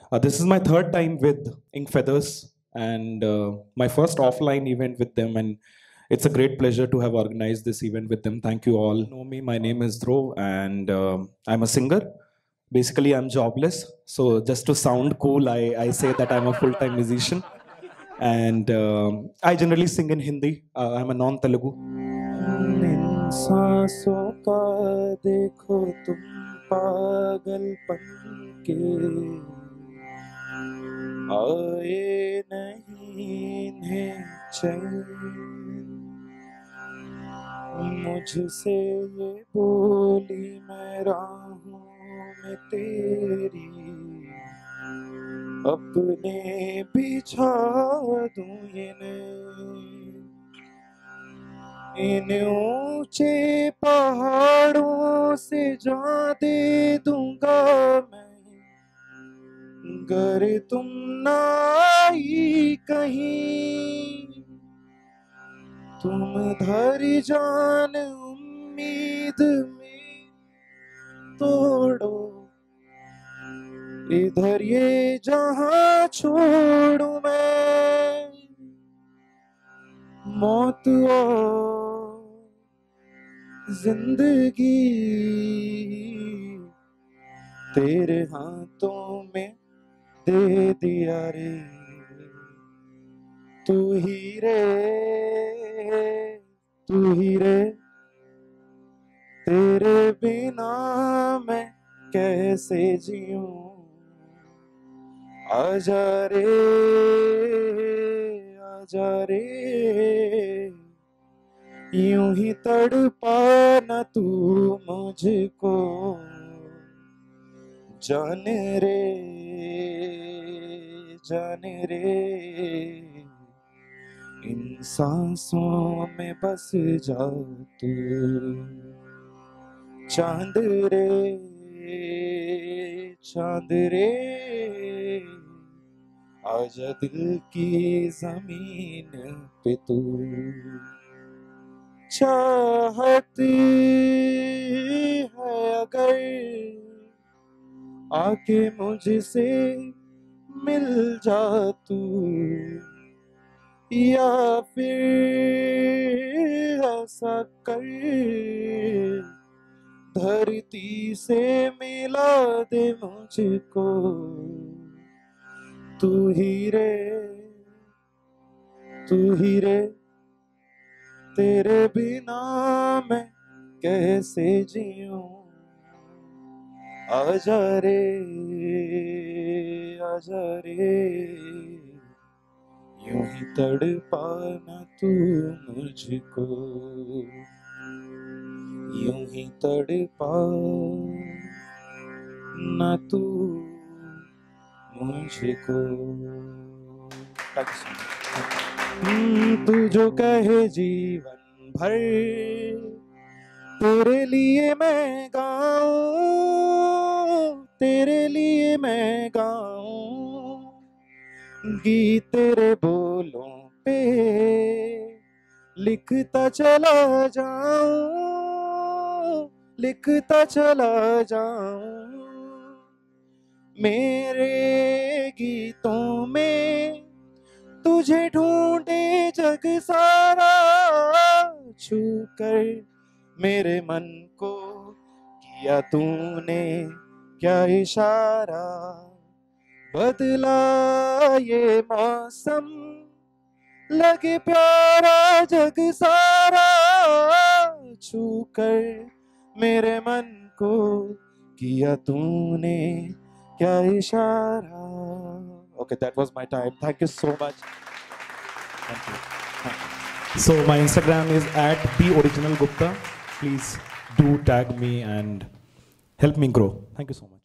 This is my third time with Ink Feathers and my first offline event with them, and it's a great pleasure to have organized this event with them. Thank you all. You know me, my name is Dhruv, and I'm a singer. Basically, I'm jobless, so just to sound cool, I say that I'm a full-time musician, and I generally sing in Hindi. I'm a non-Telugu. इन सांसों का देखो तुम पागलपन के आए नहीं इन्हें चैन मुझसे ये बोली मैं राहों में तेरी अपने बिछा दूं ये नैन इन ऊंचे पहाड़ों से जा दे दूंगा मैं गर तुम ना आई कहीं तुम धरी जान उम्मीद में तोड़ो इधर ये जहां छोड़ू मैं मौत और जिंदगी तेरे हाथों में दे दिया रे तू ही रे तेरे बिना मैं कैसे जीऊं आजा रे यूं ही तड़पा न तू मुझको जान रे इन सांसों में बस जा तू चांद रे आजा दिल की जमीन पे तू चाहती है अगर आके मुझसे मिल जा तू या फिर ऐसा कर धरती से मिला दे मुझको तू ही रे तेरे बिना मैं कैसे जीऊं आजा रे यूं ही तड़पाना तू मुझको यूं ही तड़पा ना तू मुझको तू जो कहे जीवन भर तेरे लिए मैं गाऊं तेरे लिए मैं गाऊं गीत तेरे बोलों पे लिखता चला जाऊं मेरे गीतों में तुझे ढूंढे जग सारा छू कर मेरे मन को किया तूने क्या इशारा बदला ये मौसम लगे प्यारा जग सारा छू कर मेरे मन को किया तूने क्या इशारा Okay, that was my time. Thank you so much. Thank you. So my Instagram is @theoriginalgupta. Please do tag me and help me grow. Thank you so much.